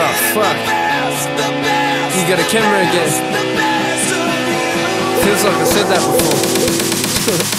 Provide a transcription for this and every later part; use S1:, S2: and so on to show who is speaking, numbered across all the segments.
S1: Oh fuck. You got a camera again. Feels like I said that before.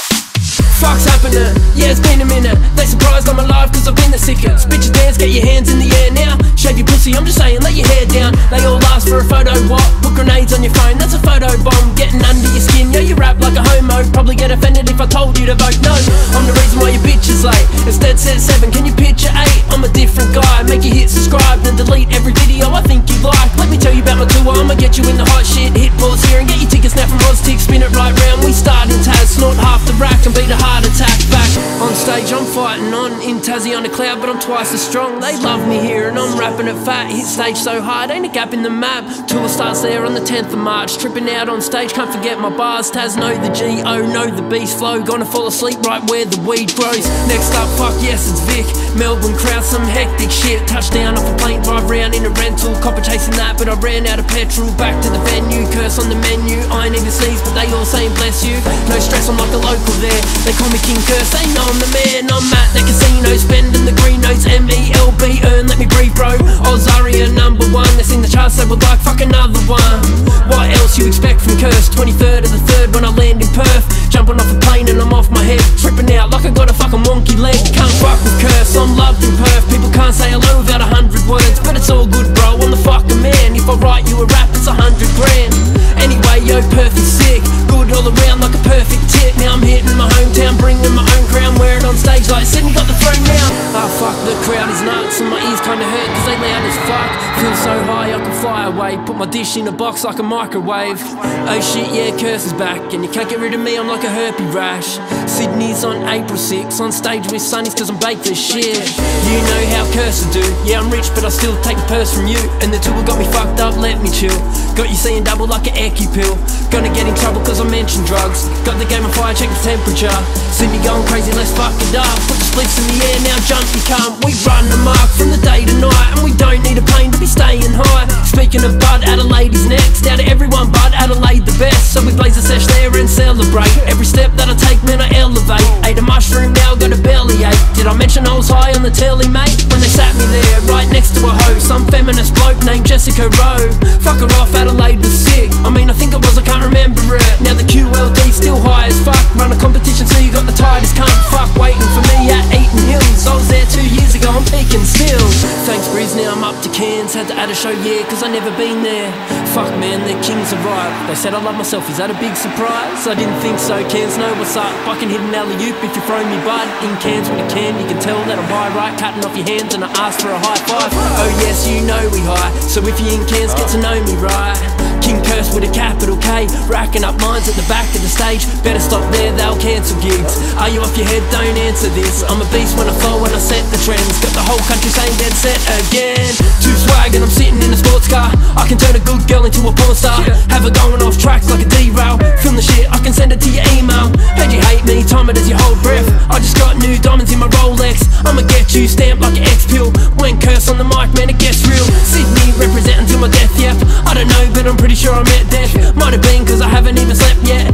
S2: Fuck's happening, yeah it's been a minute. They surprised I'm alive cause I've been the sickest. Bitches dance, get your hands in the air now. Shave your pussy, I'm just saying, let your hair down. They all ask for a photo, what? Put grenades on your phone, that's a photo bomb. Getting under your skin, yeah you rap like a homo. Probably get offended if I told you to vote no. I'm the reason why your bitch is late. It's Deadset 7, can you picture 8? I'm a different guy, make you hit subscribe. Then delete every video I think you like. Let me tell you about my tour, I'ma get you in the hot shit. Hit pause here and get your tickets now from Oztick. Spin it right round, we start in Taz. Snort half the rack and beat a heart attack back. On stage I'm fighting on, in Tassie on a cloud, but I'm twice as strong. They love me here and I'm rapping it fat. Hit stage so hard, ain't a gap in the map. Tour starts there on the 10th of March. Tripping out on stage, can't forget my bars. Taz know the G-O, know the beast flow. Gonna fall asleep right where the weed grows. Next up, fuck yes it's Vic. Melbourne crowd, some hectic shit. Touchdown off a plane, drive round in a rental. Copper chasing that, but I ran out of petrol. Back to the venue, curse on the menu. I ain't even sneeze, but they all saying bless you. No stress, I'm like a local there. They call me King Kerser, they know I'm the man. I'm at the casino, spending the green notes. MELB, earn, let me breathe bro. Ozaria #1, they sing the charts, they would like fuck another one. What else you expect from Kerser? 23rd of the 3rd when I land in Perth. Jumping off a plane and I'm off my head. Tripping out like I got a fucking wonky leg. Can't fuck with Kerser, I'm loved in Perth. People can't say hello without 100 words, but it's all good bro, I'm the fucking man. If I write you a rap it's 100 grand. Anyway yo, Perth is sick, good all around like a perfect tit. Now I'm hitting my hometown, bringing my own crown. Wear it on stage like Sydney got the throne now. Ah fuck, the crowd is nuts and my ears kinda hurt cause they loud as fuck. Feel so high I can fly away, put my dish in a box like a microwave. Oh shit yeah, Kerser's back and you can't get rid of me, I'm like a herpy rash. Sydney's on April 6, on stage with Sunnies cause I'm baked as shit. You know how Kerser do, yeah I'm rich but I still take the purse from you. And the tour got me fucked up, let me chill. Got you seeing double like an Ecki pill. Gonna get in trouble cause I mentioned drugs. Got the game on fire, check the temperature. Sydney going crazy, let's fuck it up. Put the splits in the air, now jump you can't. We run the mark from the day to night, and we don't need a plane to be staying high. Speaking of Bud, Adelaide's next. Out of everyone but Adelaide the best. So we blaze a sesh there and celebrate. Every step that I take, man I elevate. Ate a mushroom, now got a bellyache. Did I mention I was high on the telly, mate? When they sat me there, right next to a hoe, some feminist bloke named Jessica Rowe. Fuck her off, Adelaide was sick. I mean I think I was, I can't remember it. Now the QLD's still high as fuck. Run a competition so you got the tightest cunt. Fuck waiting for me at Eaton Hills. I was there 2 years ago, I'm peaking still. Thanks Breeze, now I'm up to Cairns. Had to add a show, yeah, cause I never been there. Fuck man, the kings arrived. They said I love myself, is that a big surprise? I didn't think so, Cairns know what's up. I can hit an alley-oop if you throw me bud. In Cairns when you can tell that I'm high right. Cutting off your hands and I ask for a high five. Oh yes, you know we high, so if you in Cairns, get to know me right. King Kerser with a capital K, racking up lines at the back of the stage. Better stop there, they'll cancel gigs. Are you off your head? Don't answer this. I'm a beast when I flow, when I set the trends. Got the whole country saying Deadset again. Too swag and I'm sitting in a sports car. I can turn a good girl into a porn star. Have her going off tracks like a derail. Film the shit, I can send it to your email. Heard you hate me, time it as you hold breath. I just got new diamonds in my Rolex. I'ma get you stamped like an X-pill. When Kerser on the mic, man it gets real. Sydney representing till my death, yep. I don't know but I'm pretty sure I met death. Might have been cause I haven't even slept yet.